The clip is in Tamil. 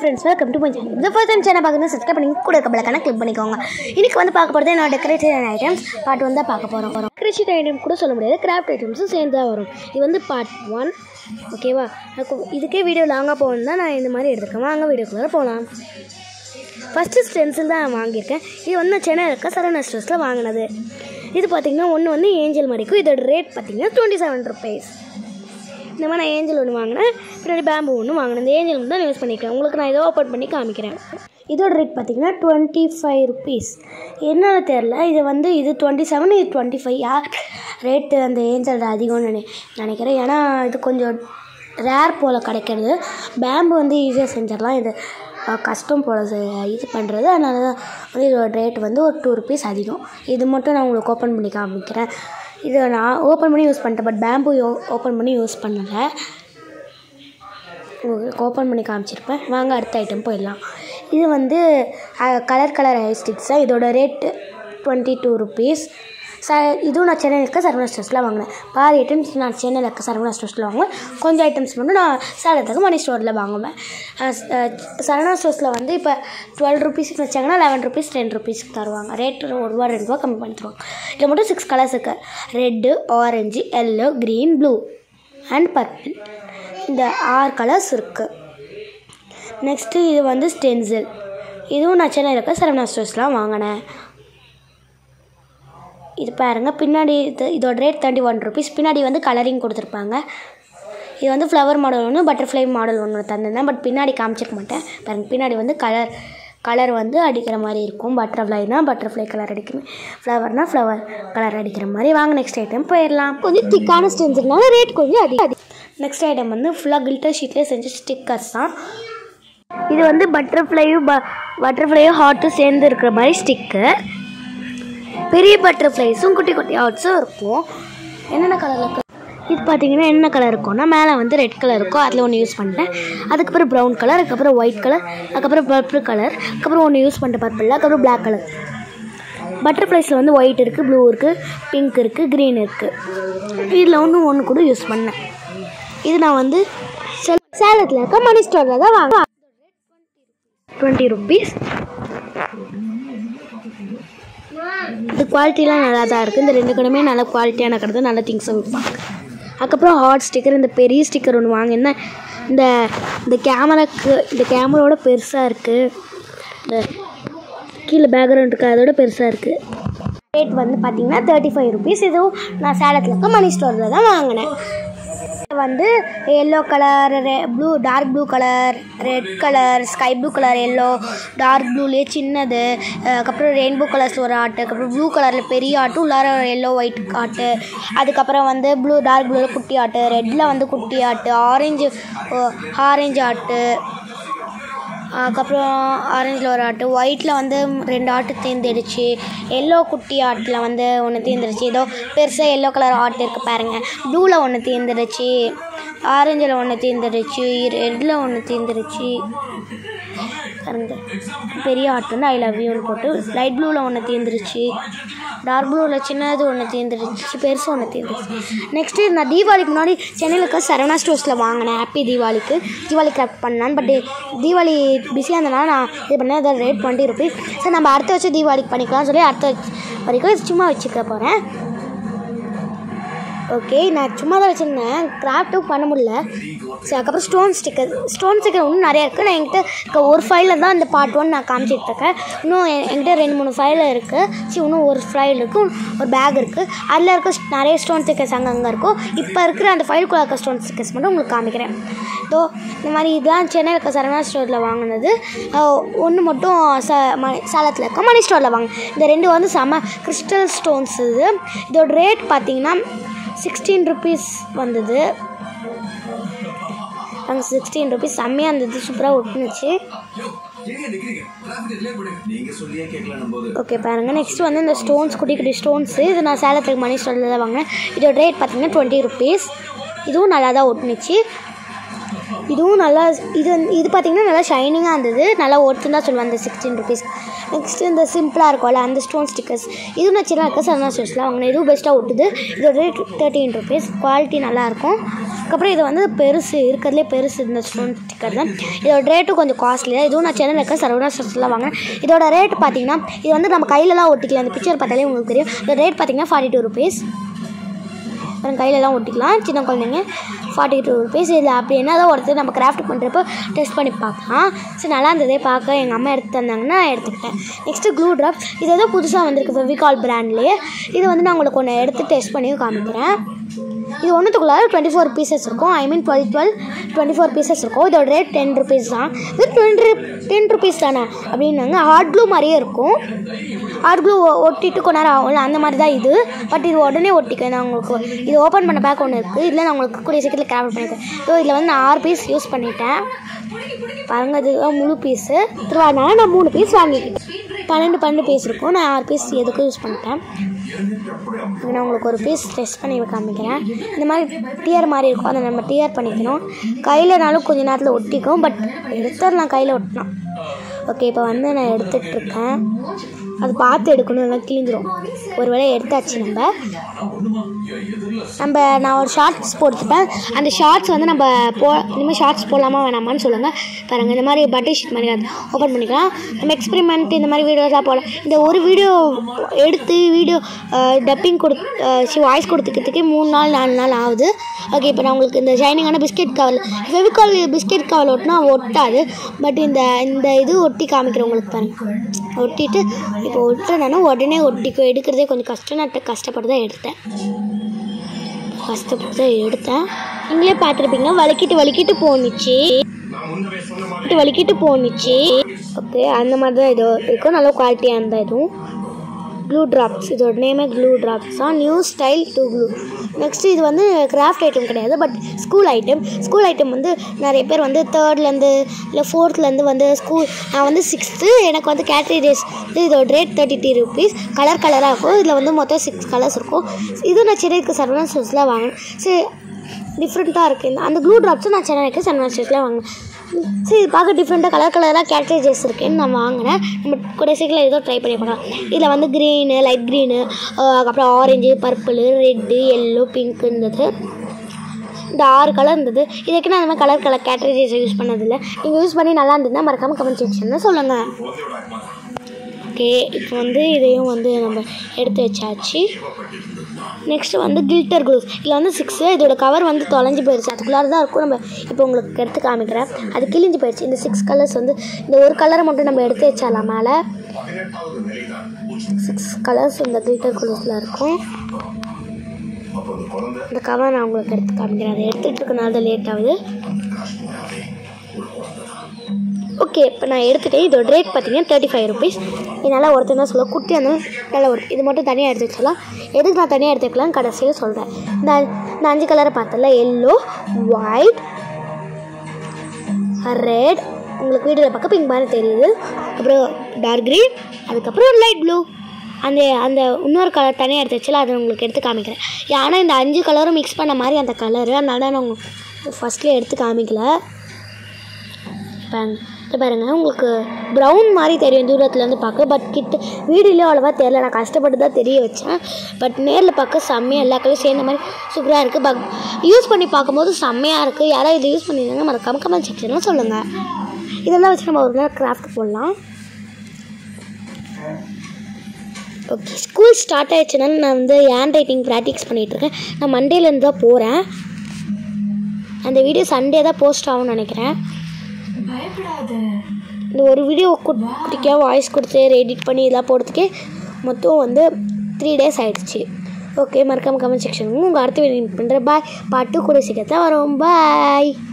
friends, welcome to my channel. The first time channel பார்க்கணும் subscribe பண்ணி கூட இருக்க பெல் ஐகானை click பண்ணிக்கோங்க. இன்னைக்கு வந்து பார்க்க போறது என்ன டெக்கரேட்டிவ் ஐட்டம்ஸ் பார்ட் 1 தான் பார்க்க போறோம். டெக்கரேட்டிவ் ஐட்டம் கூட சொல்ல முடியாது, கிராஃப்ட் ஐட்டம்ஸும் சேர்ந்து தான் வரும். இது வந்து பார்ட் 1. ஓகேவா? இதுக்கே வீடியோ லாங்கா போகணும்னா நான் இந்த மாதிரி எடுத்துக்கேன். வாங்க வீடியோக்குள்ள போலாம். ஃபர்ஸ்ட் ஸ்டென்சில் தான் வாங்கியிருக்கேன். இது வந்து சென்னையில் இருக்க சரவணா ஸ்டோர்ஸில் வாங்கினது. இது பார்த்தீங்கன்னா ஒன்று வந்து ஏஞ்சல் மாதிரிக்கும். இதோட ரேட் பார்த்தீங்கன்னா 27 rupees. இந்த மாதிரி நான் ஏஞ்சல் ஒன்று வாங்கினேன், பின்னாடி பேம்பு ஒன்று வாங்கினேன். இந்த ஏஞ்சல் மட்டும் தான் யூஸ் பண்ணிக்கிறேன். உங்களுக்கு நான் இதை ஓப்பன் பண்ணி காமிக்கிறேன். இதோட ரேட் பார்த்தீங்கன்னா 25 rupees. என்னன்னு தெரில, இது வந்து இது 27, இது 25. ரேட்டு அந்த ஏஞ்சல் அதிகம்னு நினைக்கிறேன். ஏன்னா இது கொஞ்சம் ரேர் போல் கிடைக்கிறது. பேம்பு வந்து ஈஸியாக செஞ்சிடலாம், இது கஷ்டம் போல் இது பண்ணுறது. அதனால தான் வந்து இதோட ரேட் வந்து ஒரு 2 rupees அதிகம். இது மட்டும் நான் உங்களுக்கு ஓப்பன் பண்ணி காமிக்கிறேன். இதை நான் ஓப்பன் பண்ணி யூஸ் பண்ணிட்டேன், பட் பேம்பு ஓப்பன் பண்ணி யூஸ் பண்ணலை. உங்களுக்கு ஓப்பன் பண்ணி காமிச்சிருப்பேன். வாங்க அடுத்த ஐட்டம் போயிடலாம். இது வந்து கலர் ஐ ஸ்டிக்ஸ் தான். இதோட ரேட்டு 22 rupees. இதுவும் நான் சென்னையில் இருக்க சரவணா ஸ்டோர்ஸில் வாங்கினேன். பாதி ஐட்டம்ஸ் நான் சென்னையில் இருக்க சரவணா ஸ்டோர்ஸில் வாங்குவேன். கொஞ்சம் ஐட்டம்ஸ் மட்டும் நான் சேலத்துக்கு மணி ஸ்டோரில் வாங்குவேன். சரவணா ஸ்டோர்ஸில் வந்து இப்போ 12 rupeesக்கு வச்சாங்கன்னா 11 rupees 10 rupeesக்கு தருவாங்க. ரேட்டு 1 ரூபா 2 ரூபா கம்மி பண்ணி தருவாங்க. இதில் மட்டும் 6 கலர்ஸ் இருக்குது. Red, orange, yellow, green, blue and purple. இந்த 6 கலர்ஸ் இருக்குது. நெக்ஸ்ட்டு இது வந்து ஸ்டென்சில். இதுவும் நான் சென்னையில் இருக்க சரவணா ஸ்டோர்ஸ்லாம் வாங்கினேன். இது பாருங்கள், பின்னாடி இதோட ரேட் 31 rupees. பின்னாடி வந்து கலரிங் கொடுத்துருப்பாங்க. இது வந்து ஃப்ளவர் மாடல் ஒன்று, பட்டர்ஃப்ளை மாடல் ஒன்று தந்திருந்தேன், பட் பின்னாடி காமிச்சிக்க மாட்டேன். பாருங்கள், பின்னாடி வந்து கலர் வந்து அடிக்கிற மாதிரி இருக்கும். பட்டர்ஃப்ளைனால் பட்டர்ஃப்ளை கலர் அடிக்கணும், ஃப்ளவர்னால் ஃப்ளவர் கலர் அடிக்கிற மாதிரி. வாங்க நெக்ஸ்ட் ஐட்டம் போயிடலாம். கொஞ்சம் திக்கான ஸ்டென்சில்னால ரேட் கொஞ்சம் அதிகம். நெக்ஸ்ட் ஐட்டம் வந்து ஃபுல்லாக கில்டர் ஷீட்லேயே செஞ்ச ஸ்டிக்கர்ஸ் தான். இது வந்து பட்டர்ஃப்ளையும் ஹார்ட்டும் சேர்ந்து இருக்கிற மாதிரி ஸ்டிக்கர். பெரிய பட்டர்ஃப்ளைஸும் குட்டி குட்டி ஹார்ட்ஸும் இருக்கும். என்னென்ன கலரில் இருக்கும் இது பார்த்தீங்கன்னா, என்ன கலர் இருக்கும்னா மேலே வந்து ரெட் கலர் இருக்கும், அதில் ஒன்று யூஸ் பண்ணிட்டேன். அதுக்கப்புறம் ப்ரௌன் கலர், அதுக்கப்புறம் ஒயிட் கலர், அதுக்கப்புறம் பர்பிள் கலர், அதுக்கப்புறம் ஒன்று யூஸ் பண்ணிட்டேன் பர்பிளில், அதுக்கப்புறம் பிளாக் கலர். பட்டர்ஃப்ளைஸில் வந்து ஒயிட் இருக்குது, ப்ளூ இருக்குது, பிங்க் இருக்குது, க்ரீன் இருக்குது. இதில் ஒன்று கூட யூஸ் பண்ணேன். இது நான் வந்து சேலத்தில் இருக்க மணி ஸ்டோரில் தான் வாங்க. 20 rupees. இது குவாலிட்டிலாம் நல்லா தான் இருக்குது. இந்த 2 கடையுமே நல்ல குவாலிட்டியான கடை தான், நல்ல திங்ஸும் விற்பாங்க. அதுக்கப்புறம் ஹாட் ஸ்டிக்கர், இந்த பெரிய ஸ்டிக்கர் ஒன்று வாங்கினேன். இந்த கேமராவோட பெருசாக இருக்குது. இந்த கீழே பேக்ரவுண்ட் இருக்குது, அதோட பெருசாக இருக்குது. ரேட் வந்து பார்த்திங்கன்னா 35 rupees. இதுவும் நான் சேலத்தில் இருக்க மணி ஸ்டோரில் தான் வாங்கினேன். வந்து yellow colour, dark blue colour, red colour, sky blue colour, yellow, dark ப்ளூலேயே சின்னது, அதுக்கப்புறம் ரெயின்போ கலர்ஸ் ஒரு ஆட்டு, அதுக்கப்புறம் ப்ளூ கலரில் பெரிய ஆட்டு, உள்ளார எல்லோ ஒயிட் ஆட்டு, அதுக்கப்புறம் வந்து டார்க் ப்ளூவில் குட்டி ஆட்டு, ரெட்டில் வந்து குட்டி ஆட்டு, ஆரஞ்சு ஆட்டு, அதுக்கப்புறம் ஆரஞ்சில் ஒரு ஆட்டு, ஒயிட்டில் வந்து 2 ஆட்டு தேர்ந்தெடுச்சு, எல்லோ குட்டி ஆட்டில் வந்து ஒன்று தேர்ந்தெடுச்சு. ஏதோ பெருசாக எல்லோ கலர் ஆட்டு இருக்குது பாருங்கள். ப்ளூவில் ஒன்று தேர்ந்தெடுச்சு, ஆரஞ்சில் ஒன்று தேர்ந்தெடுச்சு, ரெட்டில் ஒன்று தேர்ந்தெடுச்சு பாருங்க. பெரிய ஆட்டு வந்து ஐ லவ் யூன்னு போட்டு, லைட் ப்ளூவில் ஒன்று தேர்ந்துருச்சு, டார்க் ப்ளூவில் சின்னது ஒன்று தேர்ந்துருச்சு, பெருசு ஒன்று தேர்ந்துருச்சு. நெக்ஸ்ட்டு நான் தீபாவளிக்கு முன்னாடி சென்னையில் இருக்க சரவணா ஸ்டோர்ஸில் வாங்கினேன். ஹாப்பி தீபாவளி கிராஃப்ட் பண்ணலான்னு. பட் தீபாவளி பிஸியாக இருந்தனால நான் இது பண்ணேன். அதோட ரேட் 20 rupees. சரி, நம்ம அடுத்த வச்சு தீபாவளிக்கு பண்ணிக்கலாம்னு சொல்லி அடுத்த வரைக்கும் சும்மா வச்சுக்க போகிறேன். ஓகே, நான் சும்மா தான் வச்சுருந்தேன், கிராஃப்ட்டும் பண்ண முடியல. சரி, அதுக்கப்புறம் ஸ்டோன் ஸ்டிக்கர் இன்னும் நிறையா இருக்குது. நான் என்கிட்ட ஒரு ஃபைலில் தான் இந்த பார்ட் 1 நான் காமிச்சிட்ருக்கேன். இன்னும் என்கிட்ட 2-3 ஃபைல் இருக்குது. சரி, இன்னும் ஒரு ஃபைல் இருக்குது, ஒரு பேக் இருக்குது. அதில் இருக்க நிறைய ஸ்டோன் ஸ்டிக்கர்ஸ் அங்கங்கே இருக்கும். இப்போ இருக்கிற அந்த ஃபைலுக்குள்ளே இருக்க ஸ்டோன் ஸ்டிக்கர்ஸ் மட்டும் உங்களுக்கு காமிக்கிறேன். ஸோ இந்த மாதிரி இதுதான் சென்னையில் இருக்க சரவணா ஸ்டோரில் வாங்கினது. ஒன்று மட்டும் சேலத்தில் இருக்க மணி ஸ்டோரில் வாங்கினேன். இந்த 2 வந்து செம்ம கிறிஸ்டல் ஸ்டோன்ஸ். இதோட ரேட் பார்த்திங்கன்னா 16 rupees வந்தது. அங்கே 16 rupees செம்மையாக இருந்தது, சூப்பராக ஒட்டுனுச்சு. ஓகே பாருங்கள், நெக்ஸ்ட் வந்து இந்த ஸ்டோன்ஸ், குட்டி குட்டி ஸ்டோன்ஸு. இது நான் சேலத்துக்கு மணி ஸ்டோரில் தான் வாங்கினேன். இதோட ரேட் பார்த்திங்கன்னா 20 rupees. இதுவும் நல்லா தான் ஒட்டுனுச்சு. இதுவும் நல்லா இது பார்த்திங்கன்னா நல்லா ஷைனிங்காக இருந்தது, நல்லா ஒர்த்துன்னு தான் சொல்லுவேன் அந்த 16 rupees. நெக்ஸ்ட்டு இந்த சிம்பிளாக இருக்கும்ல அந்த ஸ்டோன் ஸ்டிக்கர்ஸ், இதுவும் நான் சின்ன இருக்க சரணா ஸ்டோர்ஸில் வாங்கினேன். இதுவும் பெஸ்ட்டாக ஒட்டுது. இதோட ரேட் 13 rupees. குவாலிட்டி நல்லாயிருக்கும். அதுக்கப்புறம் இது வந்து பெருசு இருக்கிறதுலே பெருசு இந்த ஸ்டோன் ஸ்டிக்கர் தான். இதோட ரேட்டும் கொஞ்சம் காஸ்ட்லி தான். இதுவும் நான் சென்னையில் இருக்க சரவணா ஸ்டோர்ஸில் வாங்கினேன். இதோட ரேட் பார்த்திங்கன்னா இது வந்து நம்ம கையிலலாம் ஒட்டிக்கலாம். அந்த பிக்சர் பார்த்தாலே உங்களுக்கு தெரியும். இதோட ரேட் பார்த்திங்கன்னா 42 rupees. அப்புறம் கையிலலாம் ஒட்டிக்கலாம் சின்ன குழந்தைங்க. 42 rupees. இதில் அப்படி என்னதான் ஒருத்தர் நம்ம கிராஃப்ட் பண்ணுறப்போ டெஸ்ட் பண்ணி பார்க்கலாம். சரி நல்லா இருந்ததே பார்க்க, எங்கள் அம்மா எடுத்து தந்தாங்கன்னா நான் எடுத்துக்கிட்டேன். Next glue drops. இது ஏதோ புதுசாக வந்திருக்கு ஃபெவிகால் பிராண்ட்லேயே. இது வந்து நான் உங்களுக்கு ஒன்று எடுத்து டெஸ்ட் பண்ணி காமிக்கிறேன். இது ஒன்றுத்துக்குள்ளார 24 pieces இருக்கும். ஐ மீன் 24 pieces இருக்கும். இதோட ரேட் 10 rupees தான். இது 10 rupees தானே அப்படின்னாங்க. ஹார்ட் க்ளூ மாதிரியே இருக்கும். ஹார்ட் க்ளூ ஒட்டிட்டு கொஞ்ச நேரம் ஆகும்ல அந்த மாதிரி தான் இது. பட் இது உடனே ஒட்டிக்க. நான் உங்களுக்கு இது ஓப்பன் பண்ண பேக் ஒன்று இருக்குது. இதில் நான் உங்களுக்கு கூடிய சீக்கிரத்தில் கிராஃப்ட் பண்ணியிருக்கேன். ஸோ இதில் வந்து நான் 6 பீஸ் யூஸ் பண்ணிட்டேன். பாருங்க, இது முழு பீஸு. திருவானால நான் 3 பீஸ் வாங்கிக்கிட்டேன். 12 பீஸ் இருக்கும். நான் 6 பீஸ் எதுக்கும் யூஸ் பண்ணிட்டேன். நான் உங்களுக்கு ஒரு பீஸ் டெஸ்ட் பண்ணி காமிக்கிறேன். இந்த மாதிரி டியர் மாதிரி இருக்கும். அதை நம்ம டியர் பண்ணிக்கணும். கையிலனாலும் கொஞ்சம் நேரத்தில் ஒட்டிக்கும். பட் எடுத்துடலாம் கையில் ஒட்டினா. ஓகே, இப்போ வந்து நான் எடுத்துகிட்ருக்கேன். அது பார்த்து எடுக்கணும், எல்லாம் கிழிஞ்சிரும். ஒரு வேளை எடுத்தாச்சு. நான் ஒரு ஷார்ட்ஸ் போட்டுப்பேன். அந்த ஷார்ட்ஸ் வந்து நம்ம இனிமேல் ஷார்ட்ஸ் போடலாமா வேணாமான்னு சொல்லுங்கள். பாருங்கள், இந்த மாதிரி பட்டர் ஷீட் மாதிரி அது ஓப்பன் பண்ணிக்கலாம். நம்ம எக்ஸ்பெரிமெண்ட் இந்த மாதிரி வீடியோஸாக போடலாம். இந்த ஒரு வீடியோ எடுத்து டப்பிங் வாய்ஸ் கொடுத்துக்கிறதுக்கே 3 நாள் 4 நாள் ஆகுது. ஓகே, இப்போ நான் உங்களுக்கு இந்த ஷைனிங்கான biscuit cover Fevicol biscuit cover ஒட்டினா ஒட்டாது. பட் இந்த இது ஒட்டி காமிக்கிறேன் உங்களுக்கு. பாருங்கள், ஒட்டிட்டு இப்போ ஒட்டுறேன்னா உடனே ஒட்டிக்கும். எடுக்கிறதே கொஞ்சம் கஷ்டம். நான் கஷ்டப்பட்டு தான் எடுத்தேன். நீங்களே பார்த்துருப்பீங்க. வலிக்கிட்டு போணுச்சு. ஓகே, அந்த மாதிரி தான் இது இருக்கும். நல்ல குவாலிட்டியாக இருந்தால் இதுவும் க்ளூ ட்ராப்ஸ். இதோட நேமே க்ளூ ட்ராப்ஸ் தான். New style to glue. Next இது வந்து கிராஃப்ட் ஐட்டம் கிடையாது, பட் ஸ்கூல் ஐட்டம் வந்து நிறைய பேர் வந்து 3rd இல்லை 4th வந்து நான் வந்து 6th. எனக்கு வந்து கேட்ரிஜஸ் இதோட ரேட் 33 rupees. கலராக இருக்கும். இதில் வந்து மொத்தம் 6 கலர்ஸ் இருக்கும். இது நான் சென்னை இருக்க சரவணா ஸ்டோர்ஸில் வாங்கினேன். சரி, டிஃப்ரெண்ட்டாக இருக்குது. அந்த க்ளூ ட்ராப்ஸும் நான் சென்னை இருக்க சரவணா ஸ்டோர்ஸில் வாங்கினேன். சரி, இது பார்க்க டிஃப்ரெண்ட்டாக கலராக கேட்ரிஜஸ் இருக்குதுன்னு நான் வாங்கினேன். நம்ம கூட சீக்கிரம் ஏதோ ட்ரை பண்ணி பார்க்கலாம். இதில் வந்து க்ரீனு, லைட் க்ரீனு, அப்புறம் orange, purple, red, yellow, pink இருந்தது. இந்த 6 கலர் இருந்தது. இதுக்கு நான் அந்த மாதிரி கலர் கேட்ரிஜஸ் யூஸ் பண்ணதில்லை. நீங்கள் யூஸ் பண்ணி நல்லா இருந்ததுன்னா மறக்காமல் கமெண்ட் செக்ஷனில் சொல்லுங்கள். ஓகே, இப்போ வந்து இதையும் வந்து நம்ம எடுத்து வச்சாச்சு. நெக்ஸ்ட்டு வந்து கில்டர் க்ளூஸ். இதில் வந்து 6. இதோட கவர் வந்து தொலைஞ்சு போயிடுச்சு. அதுக்குள்ளார தான் இருக்கும். நம்ம இப்போ உங்களுக்கு எடுத்து காமிக்கிறேன். அது கிழிஞ்சு போயிடுச்சு. இந்த 6 கலர்ஸ் வந்து இந்த ஒரு கலரை மட்டும் நம்ம எடுத்து வச்சாலாம். மேலே 6 கலர்ஸ் இந்த கில்டர் க்ளூஸில் இருக்கும். இந்த கவர் நான் உங்களுக்கு எடுத்து காமிக்கிறேன். அதை எடுத்துகிட்டு இருக்கனால தான் லேட் ஆகுது. ஓகே, இப்போ நான் எடுத்துகிட்டேன். இதோட ரேட் பார்த்தீங்கன்னா 35 rupees. இதனால் ஒருத்தர் தான் சொல்ல குட்டி அந்த நல்லா ஒரு இது மட்டும் தனியாக எடுத்து வச்சுக்கலாம். எதுக்கு நான் தனியாக எடுத்துக்கலாம் கடைசியில் சொல்கிறேன். இந்த 5 கலரை பார்த்தல, எல்லோ, ஒயிட், ரெட், உங்களுக்கு வீடியோவில் பார்க்க பிங்க் மாதிரி தெரியுது. அப்புறம் டார்க் க்ரீன், அதுக்கப்புறம் லைட் ப்ளூ. அந்த இன்னொரு கலர் தனியாக எடுத்து வச்சுல அதை உங்களுக்கு எடுத்து காமிக்கிறேன். ஏன்னா இந்த 5 கலரும் மிக்ஸ் பண்ண மாதிரி அந்த கலரு, அதனால நான் உங்களுக்கு ஃபஸ்ட்லேயே எடுத்து காமிக்கல. பாருங்கள், உங்களுக்கு ப்ரௌன் மாதிரி தெரியும் தூரத்துலேருந்து பார்க்க. பட் வீடியோலேயே அவ்வளோவா தெரியல. நான் கஷ்டப்பட்டு தான் தெரிய வச்சேன். பட் நேரில் பார்க்க செம்மையாக எல்லா கலரும் சேர்ந்த மாதிரி சூப்பராக இருக்குது. பட் யூஸ் பண்ணி பார்க்கும்போது செம்மையாக இருக்குது. யாராவது இது யூஸ் பண்ணியிருந்தாங்க மறக்காம கமெண்ட் செக்ஷனில் சொல்லுங்கள். இதெல்லாம் வச்சு நம்ம ஒரு நாள் கிராஃப்ட் போடலாம். ஓகே, ஸ்கூல் ஸ்டார்ட் ஆகிடுச்சுன்னா நான் வந்து ஹேண்ட் ரைட்டிங் ப்ராக்டிக்ஸ் பண்ணிகிட்ருக்கேன். நான் மண்டேலேருந்து தான் போகிறேன். அந்த வீடியோ சண்டே தான் போஸ்ட் ஆகும்னு நினைக்கிறேன். இந்த ஒரு வீடியோ குட்டிக்காக வாய்ஸ் கொடுத்து எடிட் பண்ணி இதெல்லாம் போடுறதுக்கே மொத்தம் வந்து 3 days ஆகிடுச்சு. ஓகே, மறக்காமல் கமெண்ட் செக்ஷன் உங்கள் அடுத்த வீடியோ பண்ணுறேன். பாய். பாட்டு கூட சீக்கிரத்தில் வரும். பாய்.